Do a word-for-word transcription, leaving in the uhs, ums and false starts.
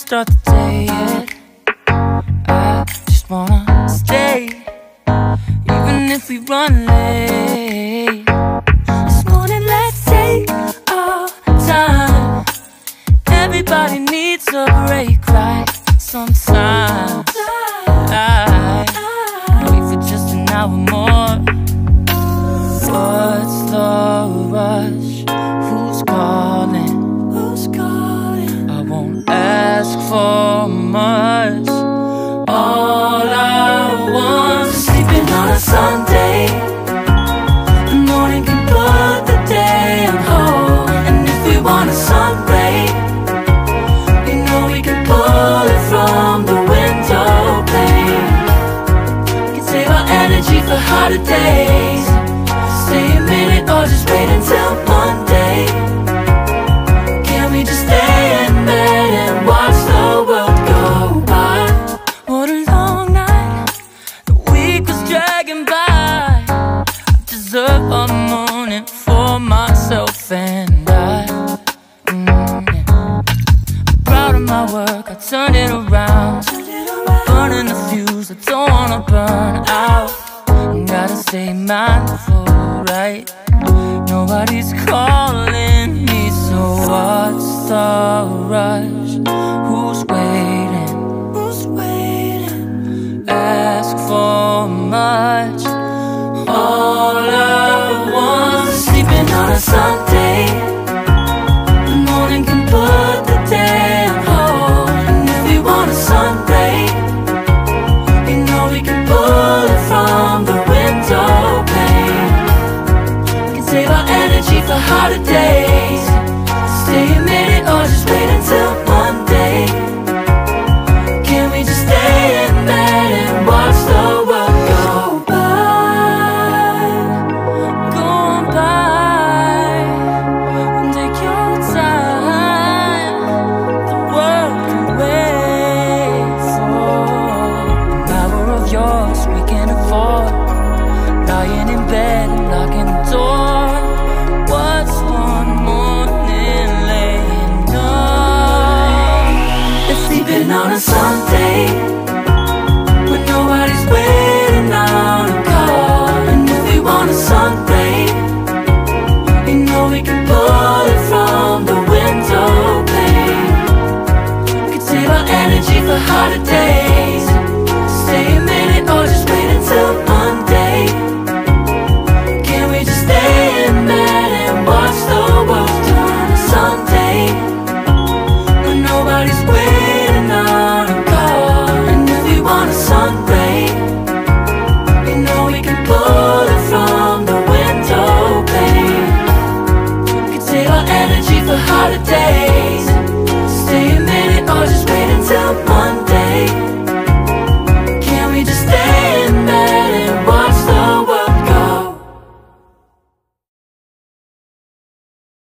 start the day yet. I just wanna stay, even if we run late. This morning let's take our time. Everybody needs a break, right? Sometimes I wait for just an hour more. What's the rush? Who's calling? Who's calling? I won't ask for much. All I want is sleeping on a Sunday. The morning can put the day on hold. And if we want a sun ray, we know we can pull it from the window pane. We can save our energy for harder days. Stay a minute or just wait until Monday. Can we just stay in bed and watch the world go by? What a long night, the week was dragging by. I deserve a morning for myself and I. mm, yeah. I'm proud of my work, I turned it around. I'm burning the fuse, I don't wanna burn out. Gotta stay mindful, right? Nobody's calling me, so what's the rush? Who's waiting? Who's waiting? Ask for much. All I want is sleeping on a Sunday. The morning can put the day on hold. And if we want a sun ray, you know we can pull it from the window pane. We can save our energy for harder days. Stay a minute or just wait until Monday. Can we just stay in bed and watch the world go by? Go on by and take your time. The world can wait for an hour of yours we can afford. Lying in bed and locking the door. What's one morning laying up? It's sleeping on a Sunday when nobody's waiting on a call. And if we want a sun ray, you know we can pull it from the window pane. We can save our energy for harder days. Stay a minute or just wait until Monday. Can we just stay in bed and watch the world turn on a Sunday when nobody's waiting?